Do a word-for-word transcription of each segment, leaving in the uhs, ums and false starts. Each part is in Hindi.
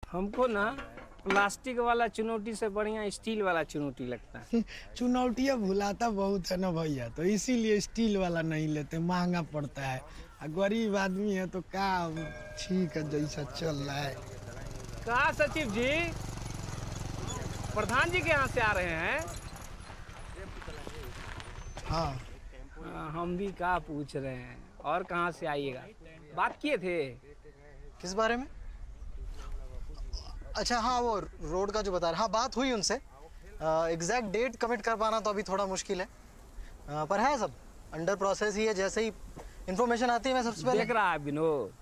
हमको ना प्लास्टिक वाला चुनौती से बढ़िया स्टील वाला चुनौती लगता है। चुनौतियाँ भुलाता बहुत है ना भैया, तो इसीलिए स्टील वाला नहीं लेते, महंगा पड़ता है। गरीब आदमी है तो क्या, ठीक है जैसा चल रहा है। कहा सचिव जी, प्रधान जी के यहाँ से आ रहे हैं? हाँ, हाँ हम भी कहा पूछ रहे हैं, और कहाँ से आइएगा? बात किए थे किस बारे में? अच्छा हाँ, वो रोड का जो बता रहे, हाँ बात हुई उनसे। एग्जैक्ट डेट कमिट कर पाना तो अभी थोड़ा मुश्किल है, आ, पर है सब अंडर प्रोसेस ही है। जैसे ही इंफॉर्मेशन आती है मैं सबसे पहले देख रहा है विनोद,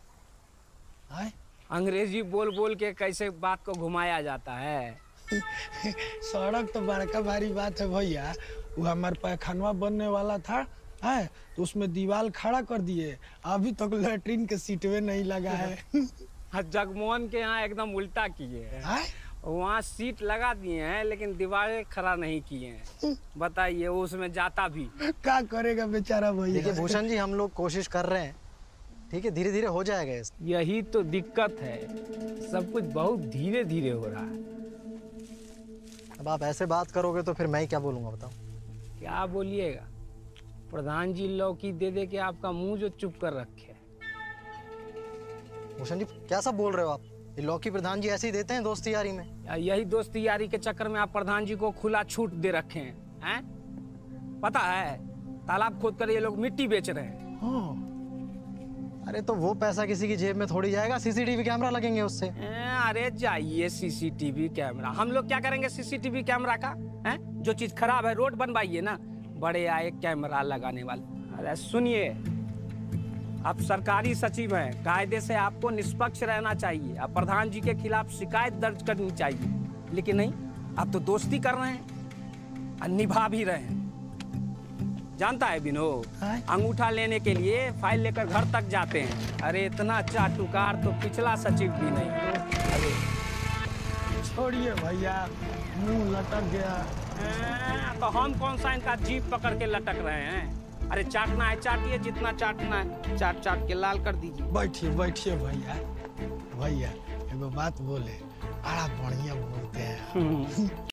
अंग्रेजी बोल बोल के कैसे बात को घुमाया जाता है। सड़क तो बड़का भारी बात है भैया। वो हमारे पैखानवा बनने वाला था है, तो उसमें दीवार खड़ा कर दिए, अभी तक तो लेटरिन के सीटवे नहीं लगा है। जगमोहन के यहाँ एकदम उल्टा किए हैं, वहाँ सीट लगा दिए हैं लेकिन दीवारें खड़ा नहीं किए हैं। बताइए वो उसमें जाता भी क्या करेगा बेचारा भैया। देखिए भूषण जी, हम लोग कोशिश कर रहे हैं, ठीक है, धीरे धीरे हो जाएगा। यही तो दिक्कत है, सब कुछ बहुत धीरे धीरे हो रहा है। अब आप ऐसे बात करोगे तो फिर मैं ही क्या बोलूँगा, बताओ। क्या बोलिएगा, प्रधान जी लौकी दे दे के आपका मुंह जो चुप कर रखे। भूषण जी क्या सब बोल रहे हो आप? ये लौकी प्रधान जी ऐसे ही देते हैं दोस्ती यारी में? यही दोस्ती यारी के चक्कर में आप प्रधान जी को खुला छूट दे रखे हैं, हैं? पता है तालाब खोद कर ये लोग मिट्टी बेच रहे हैं। हाँ। अरे तो वो पैसा किसी की जेब में थोड़ी जाएगा, सीसीटीवी कैमरा लगेंगे उससे। अरे जाइए सीसीटीवी कैमरा, हम लोग क्या करेंगे सीसीटीवी कैमरा का? हैं? जो चीज खराब है रोड बनवाइए ना, बड़े आए कैमरा लगाने वाले। अरे सुनिए, आप सरकारी सचिव हैं, कायदे से आपको निष्पक्ष रहना चाहिए, आप प्रधान जी के खिलाफ शिकायत दर्ज करनी चाहिए, लेकिन नहीं, आप तो दोस्ती कर रहे हैं और निभा भी रहे हैं। जानता है विनोद, अंगूठा लेने के लिए फाइल लेकर घर तक जाते हैं। अरे इतना चाटुकार तो पिछला सचिव भी नहीं। अरे छोड़िए भैया, मुंह लटक गया। तो हम कौन सा इनका जीप पकड़ के लटक रहे हैं? अरे चाटना है चाटिए, जितना चाटना है चाट चाट के लाल कर दीजिए। बैठिए बैठिए भैया। भैया एगो बात बोले, बड़ा बढ़िया बोलते हैं।